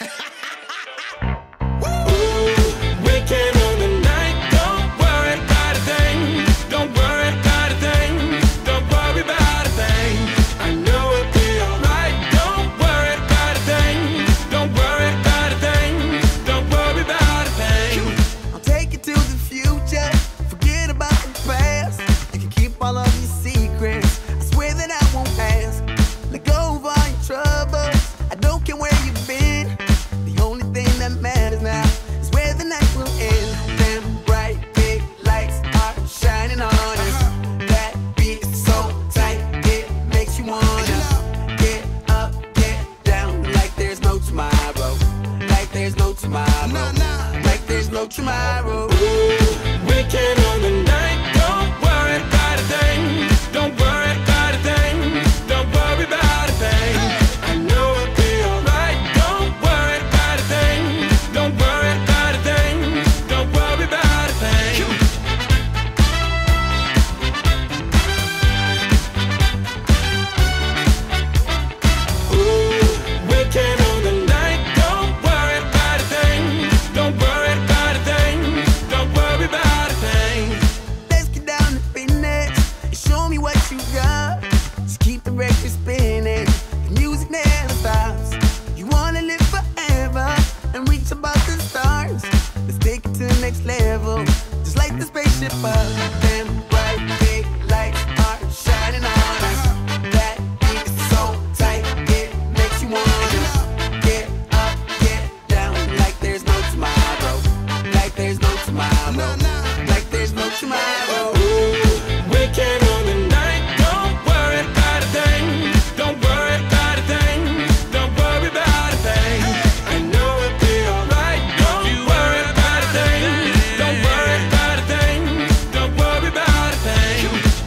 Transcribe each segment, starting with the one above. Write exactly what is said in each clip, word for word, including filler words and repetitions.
Weekend on the night, don't worry about a thing. Don't worry about a thing. Don't worry about a thing. I know it'll be alright. Don't worry about a thing. Don't worry about a thing. Don't worry about a thing. I'll take you to the future. Forget about the past. You can keep all of your secrets. I swear that I won't ask. Let go of all your troubles. I don't care where you've been. The only thing that matters now is where the night will end. Them bright big lights are shining on us. That beat is so tight, it makes you wanna get up, get down, like there's no tomorrow. Like there's no tomorrow. Like there's no tomorrow. Weekend on the night, don't worry about a thing. Don't worry about a thing. Don't worry about a thing. I know it'll be alright. Don't worry about a thing. Don't worry about a thing. Don't worry about a thing. Ooh, weekend on the night, don't worry about a thing. Don't worry about a thing. Don't worry about a thing. Let's get down to business and show me what you got. Just keep the record spinning. The music never stops. You wanna live forever and reach above the stars. Let's take it to the next level. Just like the spaceship up. Them bright big lights are shining on us. That beat is so tight, it makes you wanna get up, get down, like there's no tomorrow. Like there's no tomorrow. Like there's no tomorrow. Weekend on the night, don't worry about a thing. Don't worry about a thing. Don't worry about a thing. I know it'll be alright. Don't worry about a thing. Don't worry about a thing. Don't worry about a thing.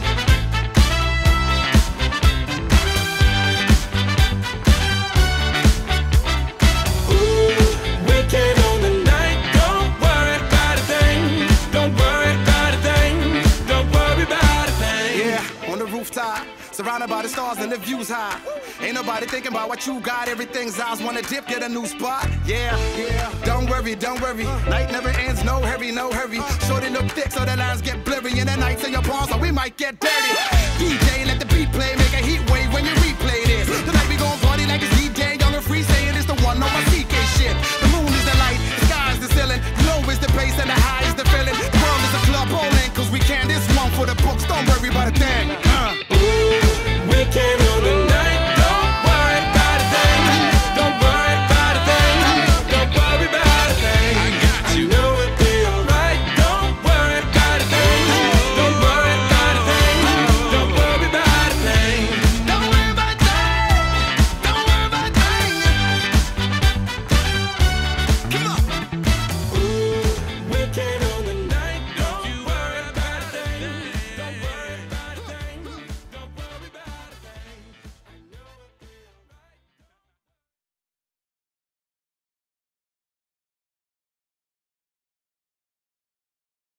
Ooh, weekend on the night, don't worry about a thing. Don't worry about a thing. Don't worry about a thing. Yeah, on the rooftop, surrounded by the stars and the views high. Ain't nobody thinking about what you got. Everything's ours. Wanna dip, get a new spot. Yeah, yeah. Don't worry, don't worry. Night never ends. No hurry, no hurry. Shorty look thick, so the lines get blurry. In the nights in your palms, so we might get dirty. D J, let